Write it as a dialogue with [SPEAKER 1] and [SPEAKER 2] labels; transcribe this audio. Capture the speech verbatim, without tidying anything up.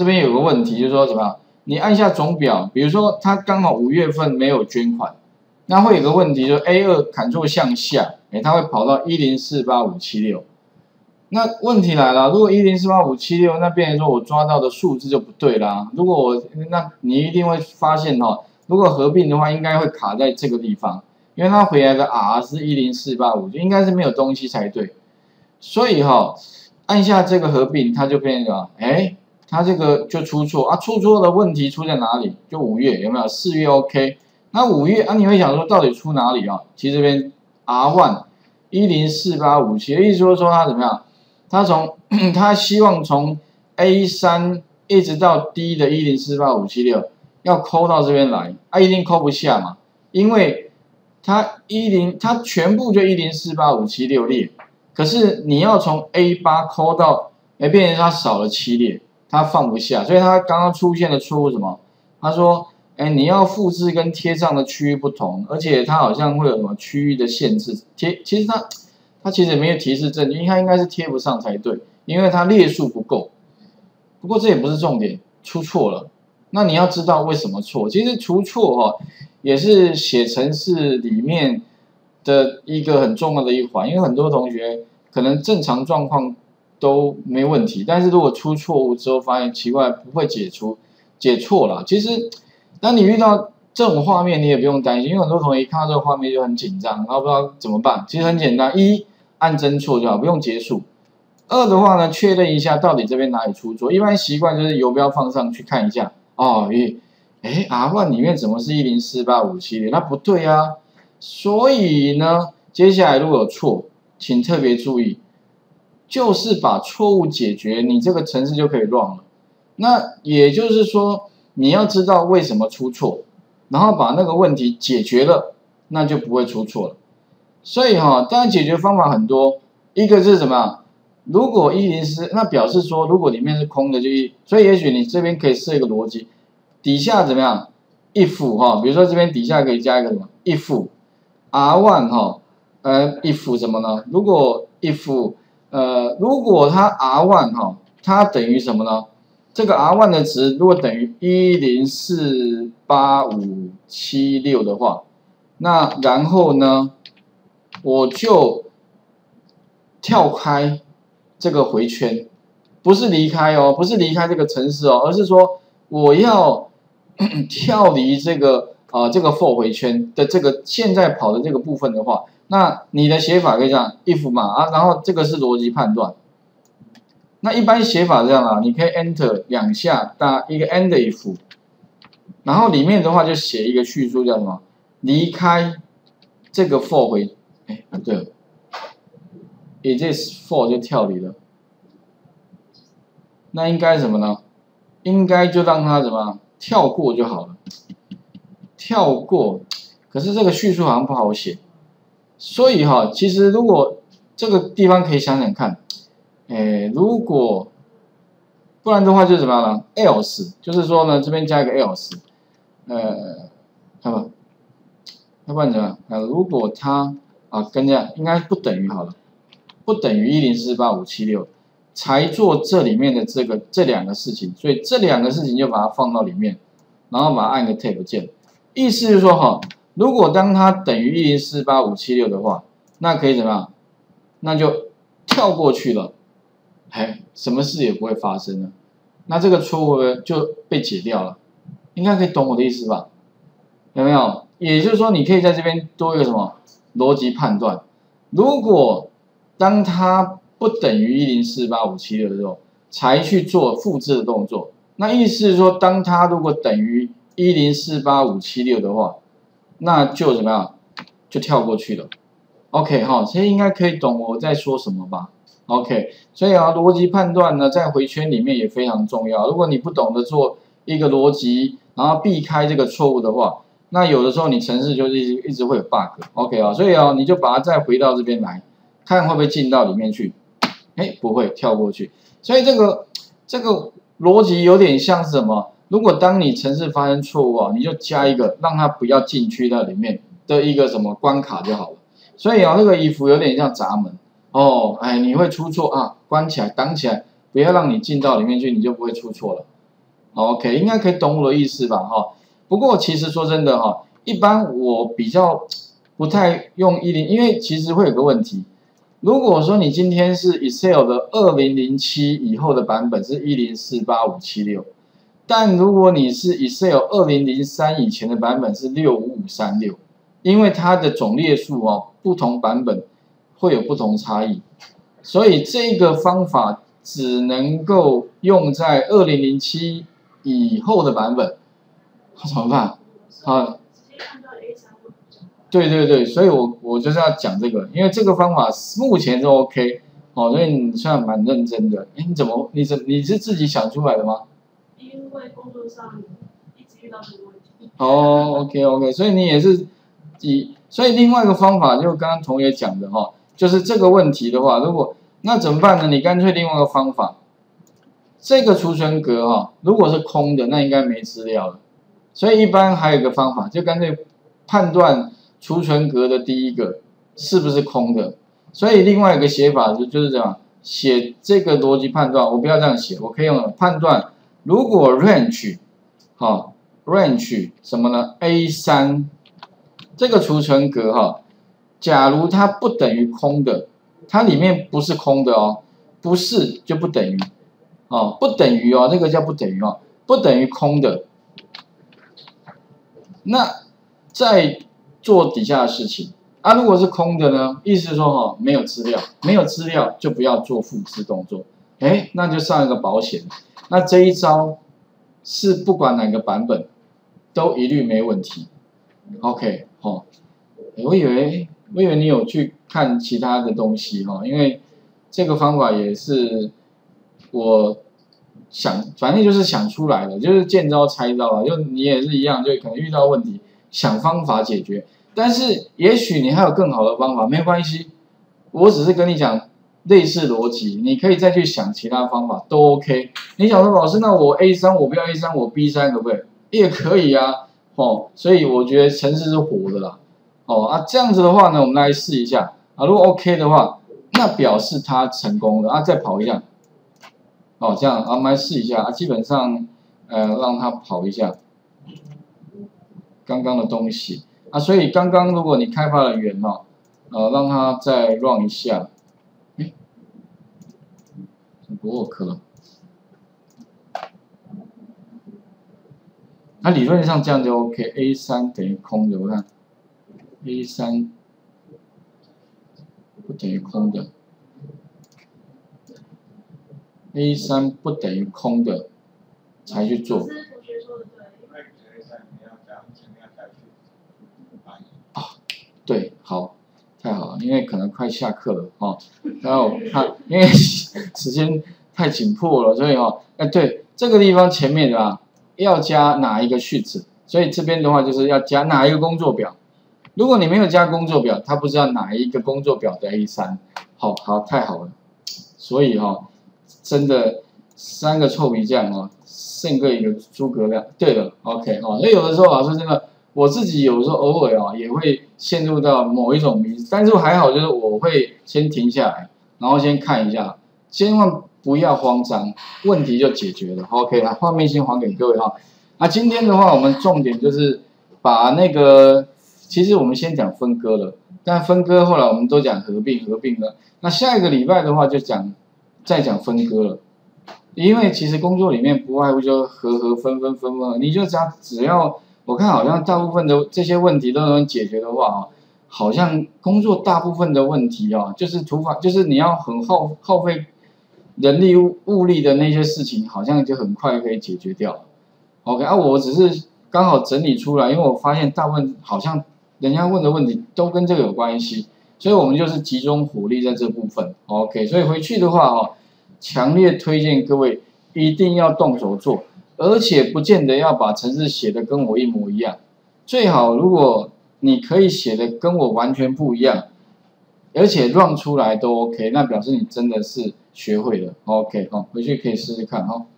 [SPEAKER 1] 这边有个问题，就是说怎么样？你按下总表，比如说它刚好五月份没有捐款，那会有个问题，就是 A 二 Ctrl 向下，哎，它会跑到一零四八五七六。那问题来了，如果一零四八五七六，那变成说我抓到的数字就不对啦。如果我，那你一定会发现哈、哦，如果合并的话，应该会卡在这个地方，因为它回来的 R 是一零四八五，就应该是没有东西才对。所以哈、哦，按下这个合并，它就变成了，哎，它这个就出错啊，出错的问题出在哪里？就五月有没有？四月 OK， 那五月啊，你会想说到底出哪里啊？其实这边 R 一 一零四八五七，意思说说它怎么样？他从他希望从 A 三 一直到 D 的一零四八五七六要抠到这边来，啊一定抠不下嘛，因为它一零它全部就一零四八五七六列，可是你要从 A 八 抠到，哎变成它少了七列，它放不下，所以它刚刚出现的错误什么？他说，哎你要复制跟贴上的区域不同，而且它好像会有什么区域的限制，贴其实它。它其实也没有提示证据，因为它应该是贴不上才对，因为它列数不够。不过这也不是重点，出错了。那你要知道为什么错？其实除错哈、哦，也是写程式里面的一个很重要的一环，因为很多同学可能正常状况都没问题，但是如果出错误之后发现奇怪，不会解除解错了。其实当你遇到这种画面你也不用担心，因为很多同学一看到这个画面就很紧张，然后不知道怎么办。其实很简单，一按侦错就好，不用结束。二的话呢，确认一下到底这边哪里出错。一般习惯就是游标放上去看一下，哦，咦，哎 ，R 一 里面怎么是一零四八五七六？那不对啊。所以呢，接下来如果有错，请特别注意，就是把错误解决，你这个程式就可以 run 了。那也就是说，你要知道为什么出错。然后把那个问题解决了，那就不会出错了。所以哈、哦，当然解决方法很多，一个是什么？如果一零四，那表示说如果里面是空的就一，所以也许你这边可以设一个逻辑，底下怎么样 ？if 哈、哦，比如说这边底下可以加一个什么 if R 一 哈，呃 if 什么呢？如果 if 呃如果它 R 一 哈，它等于什么呢？这个 R 一 的值如果等于一零四八五七六的话，那然后呢，我就跳开这个回圈，不是离开哦，不是离开这个程式哦，而是说我要跳离这个啊、呃、这个 for 回圈的这个现在跑的这个部分的话，那你的写法可以这样 if 嘛啊，然后这个是逻辑判断。那一般写法这样啊，你可以 enter 两下打一个 end if， 然后里面的话就写一个叙述叫什么？离开这个 for 回，哎不对 ，it is for 就跳离了，那应该什么呢？应该就让它怎么跳过就好了，跳过。可是这个叙述好像不好写，所以哈，其实如果这个地方可以想想看。哎，如果不然的话就怎么样呢 ？else 就是说呢，这边加一个 else， 呃，看吧，要不然怎么样？啊，如果它啊跟这样应该不等于好了，不等于一零四八五七六，才做这里面的这个这两个事情，所以这两个事情就把它放到里面，然后把它按个 tab 键，意思就是说哈，如果当它等于一零四八五七六的话，那可以怎么样？那就跳过去了。哎，什么事也不会发生了，那这个错误就被解掉了，应该可以懂我的意思吧？有没有？也就是说，你可以在这边多一个什么逻辑判断。如果当它不等于一零四八五七六的时候，才去做复制的动作，那意思是说，当它如果等于一零四八五七六的话，那就怎么样？就跳过去了。OK 哈，其实应该可以懂我在说什么吧？ OK， 所以啊，逻辑判断呢，在回圈里面也非常重要。如果你不懂得做一个逻辑，然后避开这个错误的话，那有的时候你程式就是一直一直会有 bug。OK 啊，所以啊，你就把它再回到这边来，看会不会进到里面去。哎，不会，跳过去。所以这个这个逻辑有点像是什么？如果当你程式发生错误啊，你就加一个让它不要进去到里面的一个什么关卡就好了。所以啊，这个if有点像闸门。哦，哎，你会出错啊，关起来，挡起来，不要让你进到里面去，你就不会出错了。 OK， 应该可以懂我的意思吧？哈，不过其实说真的哈，一般我比较不太用一零，因为其实会有个问题。如果说你今天是 Excel 的二零零七以后的版本是一零四八五七六，但如果你是 Excel 二零零三以前的版本是六五五三六，因为它的总列数哦，不同版本会有不同差异，所以这个方法只能够用在二零零七以后的版本，怎么办？啊？对对对，所以我我就是要讲这个，因为这个方法目前是 OK， 哦，所以你算蛮认真的。哎，你怎么你怎你是自己想出来的吗？
[SPEAKER 2] 因为工作上一直遇到这个问题。
[SPEAKER 1] 哦 ，OK OK， 所以你也是以，所以另外一个方法就刚刚同学讲的哈，就是这个问题的话，如果那怎么办呢？你干脆另外一个方法，这个储存格哈，如果是空的，那应该没资料了。所以一般还有一个方法，就干脆判断储存格的第一个是不是空的。所以另外一个写法就就是这样，写这个逻辑判断，我不要这样写，我可以用判断，如果 range 哈 range 什么呢 ？A 三 这个储存格哈，假如它不等于空的，它里面不是空的哦，不是就不等于。哦，不等于哦，那个叫不等于哦，不等于空的。那再做底下的事情啊，如果是空的呢，意思是说哈、哦，没有资料，没有资料就不要做复制动作，哎，那就上一个保险。那这一招是不管哪个版本都一律没问题。OK， 哦，我以为我以为你有去看其他的东西哈、哦，因为这个方法也是。我想，反正就是想出来的，就是见招拆招啊。就你也是一样，就可能遇到问题，想方法解决。但是也许你还有更好的方法，没关系。我只是跟你讲类似逻辑，你可以再去想其他方法，都 OK。你想说老师，那我 A 三我不要 A 三，我 B 三可不可以？也可以啊，哦。所以我觉得程式是活的啦，哦啊，这样子的话呢，我们来试一下啊。如果 OK 的话，那表示它成功了啊，再跑一下。哦，这样啊，我们来试一下啊，基本上，呃，让它跑一下刚刚的东西啊，所以刚刚如果你开发了源哈，呃，让它再 run 一下，哎，不 work 了，那理论上这样就 OK，A 三等于空的，我看 A 三不等于空的。A 三不等于空的才去做。啊，对，好，太好了，因为可能快下课了哦，然后他因为时间太紧迫了，所以哦，哎对，这个地方前面啊要加哪一个sheet，所以这边的话就是要加哪一个工作表。如果你没有加工作表，他不知道哪一个工作表的 A 三，好好太好了，所以哈、哦。真的三个臭皮匠哦，胜过一个诸葛亮。对了 ，OK 哦，所以有的时候老师真的，我自己有时候偶尔哦也会陷入到某一种迷，但是还好就是我会先停下来，然后先看一下，千万不要慌张，问题就解决了。OK 啊，画面先还给各位哈。那今天的话，我们重点就是把那个，其实我们先讲分割了，但分割后来我们都讲合并，合并了。那下一个礼拜的话就讲。再讲分割了，因为其实工作里面不外乎就合合分分分分，你就只要只要我看好像大部分的这些问题都能解决的话啊，好像工作大部分的问题啊，就是土法就是你要很耗耗费人力物物力的那些事情，好像就很快可以解决掉了。OK 啊，我只是刚好整理出来，因为我发现大部分好像人家问的问题都跟这个有关系。所以我们就是集中火力在这部分 ，OK。所以回去的话哦，强烈推荐各位一定要动手做，而且不见得要把程式写的跟我一模一样，最好如果你可以写的跟我完全不一样，而且 run 出来都 OK， 那表示你真的是学会了 ，OK 哦，回去可以试试看哦。